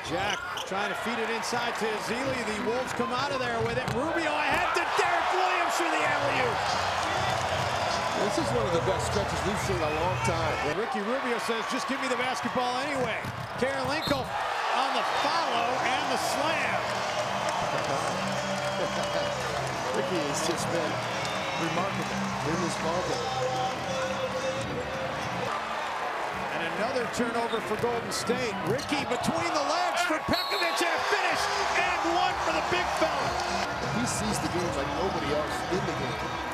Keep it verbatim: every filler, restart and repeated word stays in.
Jack trying to feed it inside to Ezeli. The Wolves come out of there with it. Rubio ahead to Derek Williams for the alley-oop. This is one of the best stretches we've seen in a long time. Well, Ricky Rubio says, just give me the basketball anyway. Karolinko on the follow and the slam. Ricky has just been remarkable in this ballgame. And another turnover for Golden State. Ricky between the legs for Pekovic and a finish, and one for the big fella. He sees the game like nobody else in the game.